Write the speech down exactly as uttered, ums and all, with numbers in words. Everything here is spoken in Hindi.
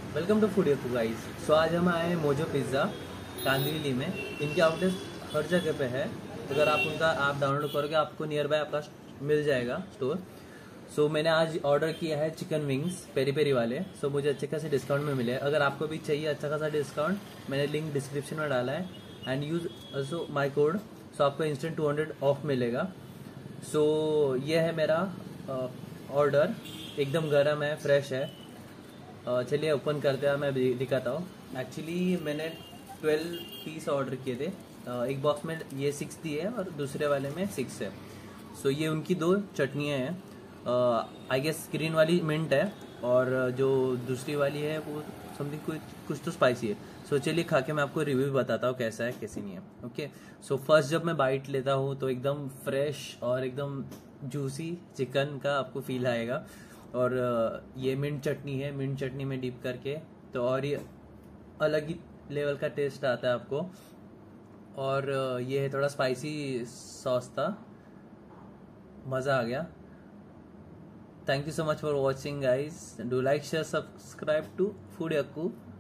Welcome to food you guys. So आज हम आए हैं मोजो पिज़्ज़ा कांदिवली में। इनके आउटलेट हर जगह पे है। अगर आप उनका ऐप डाउनलोड करोगे आपको नियर बाय आपका मिल जाएगा स्टोर। सो so, मैंने आज ऑर्डर किया है चिकन विंग्स पेरी पेरी वाले। सो so, मुझे अच्छे खासे डिस्काउंट में मिले। अगर आपको भी चाहिए अच्छा खासा डिस्काउंट, मैंने लिंक डिस्क्रिप्शन में डाला है। And use also my code, so आपको इंस्टेंट टू हंड्रेड ऑफ मिलेगा। सो so, ये है मेरा ऑर्डर, एकदम गर्म है, फ्रेश है। अ, चलिए ओपन करते हैं, मैं दि- दिखाता हूँ। एक्चुअली मैंने ट्वेल्व पीस ऑर्डर किए थे। अ, एक बॉक्स में ये सिक्स दिए है और दूसरे वाले में सिक्स है। सो ये उनकी दो चटनियाँ हैं। आई गेस ग्रीन वाली मिंट है और जो दूसरी वाली है वो समथिंग कुछ कुछ तो स्पाइसी है। सो so, चलिए खा के मैं आपको रिव्यू बताता हूँ कैसा है कैसी नहीं है। ओके, सो फर्स्ट जब मैं बाइट लेता हूँ तो एकदम फ्रेश और एकदम जूसी चिकन का आपको फील आएगा। और अ, ये मिंट चटनी है, मिंट चटनी में डिप करके तो और ये अलग ही लेवल का टेस्ट आता है आपको। और अ, ये है थोड़ा स्पाइसी सॉस था, मज़ा आ गया। Thank you so much for watching, guys. Do like, share, subscribe to Food Yakku.